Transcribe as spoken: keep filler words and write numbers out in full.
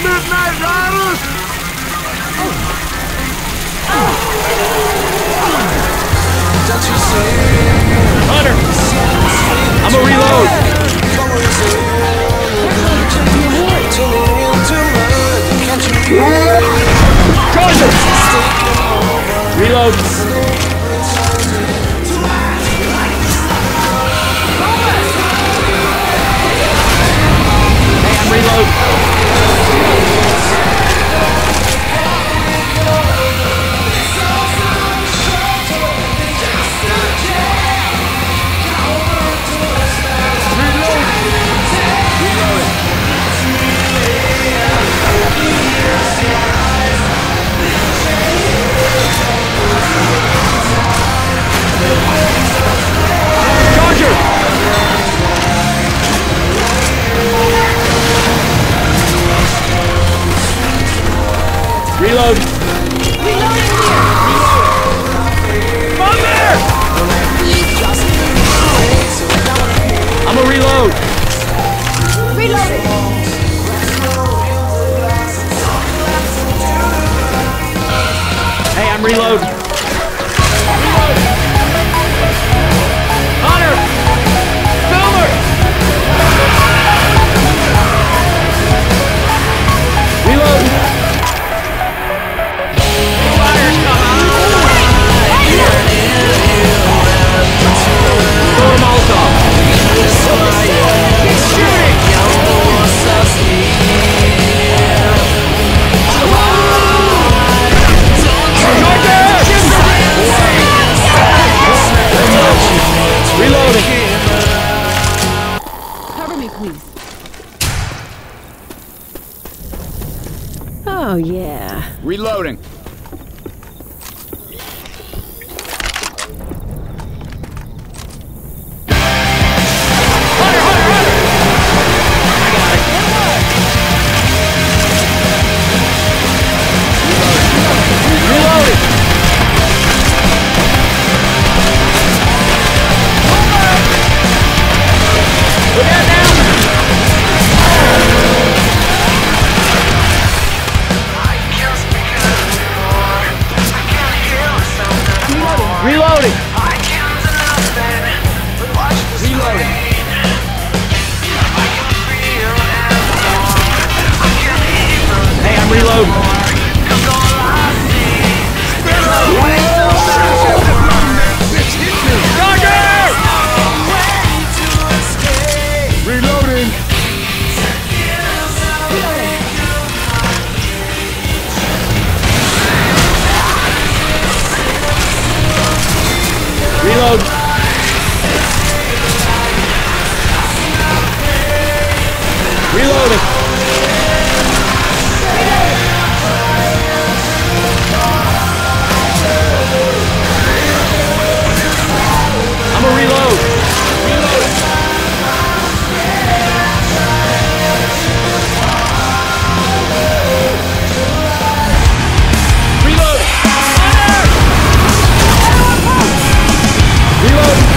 Midnight Riders! Don't you see? Hunter! I'm gonna reload! Charger! Reload! Hey, I'm reload! Reload! Reloading here! Come on there! I'm gonna reload! Reloading! Hey, I'm reload! Reload! Hunter! Filmer! Reload! Reloading! Cover me, please. Oh, yeah. Reloading! Reloading! Reloading! Hey, I'm reloading! Roger! Reloading! Reload! Reloading! I'm gonna reload! Reload! Reload! Reload!